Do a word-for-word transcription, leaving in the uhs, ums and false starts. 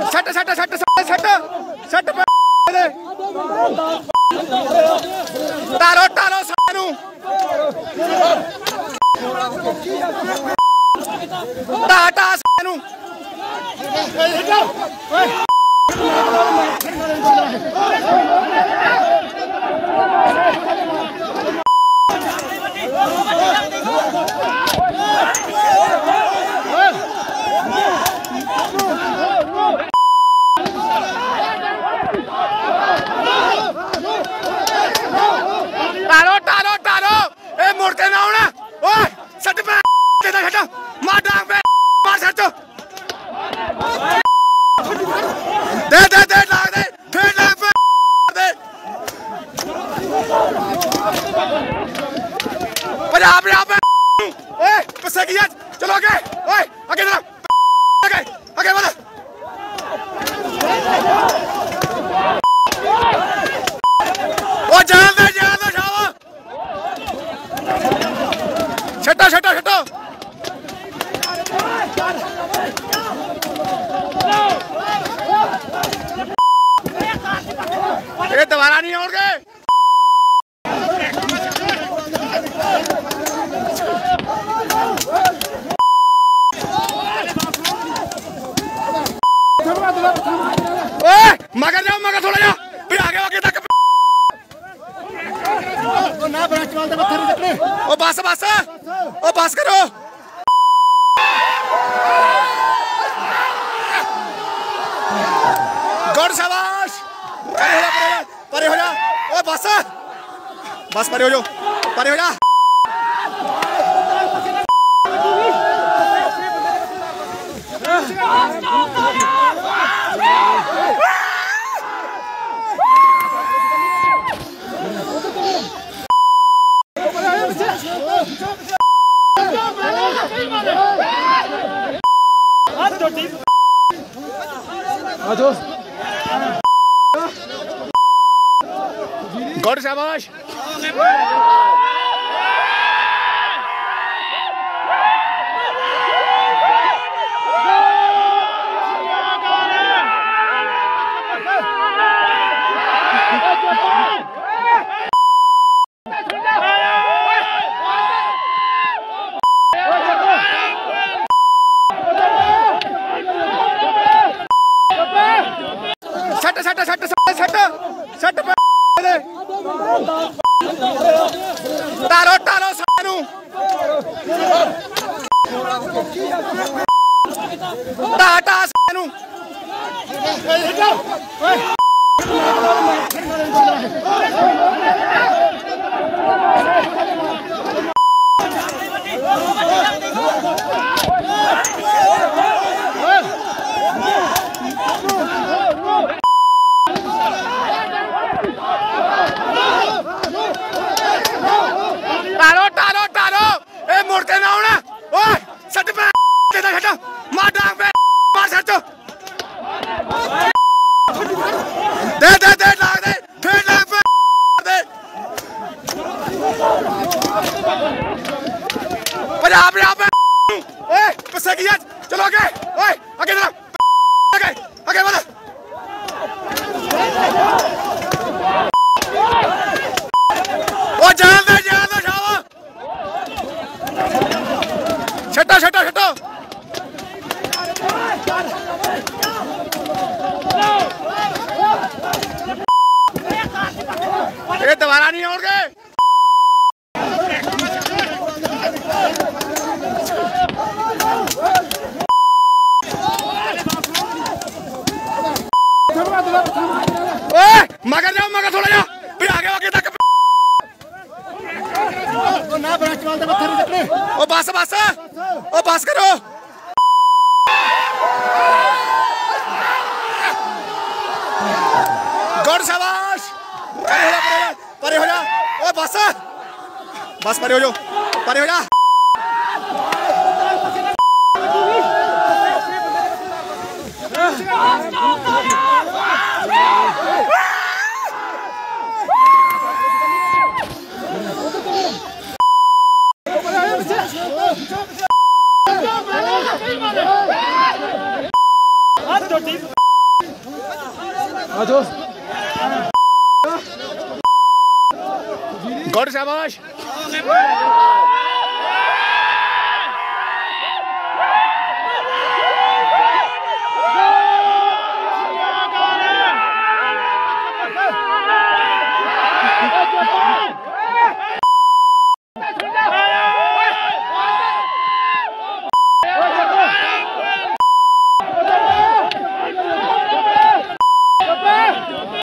सट सट सट सट सट टालो टालो सानू टाटा सानू टालो टालो टालो ए मुड़ के ना आना ओए सट पे दे दे मार डांग पे मार सट दे दे दे डांग दे फिर डांग पे दे पंजाब पंजाब ओए पीछे की चलो आगे ओए आगे चलो आगे आगे बढ़ ओ जान दे जान दे शावा छटा छटा छटा ये दोबारा नहीं होंगे ओए मगर जाओ मगर थोड़ा जा फिर आगे आगे तक ना ब्रांच वाले पत्थर निकले ओ बस बस ओ बस करो गुड शाबाश परे हो जा ओ बस बस परे हो जाओ परे हो जा गुड शाबाश सट सट सट सट सट टालो टालो सानू टाटा सानू टालो टालो टालो ए मुड़ के ना आना ओए सट पे दे दे मार डांग पे मार सट दे दे दे डांग दे फिर डांग पे दे पंजाब पंजाब ओए पीछे की चलो आगे ओए आगे चलो आगे आगे बढ़ ओ जान दे जान दे शावा छटा छटा छटा ये दोबारा नहीं होंगे ओए मगर जाओ मगर थोड़ा जा फिर आगे आगे तक ना ब्रांच वाले पत्थर निकले ओ बस बस ओ बस करो गुड शाबाश परे हो जा ओ बस बस परे हो जाओ परे हो जा Hadi dört आजो गुड शाबाश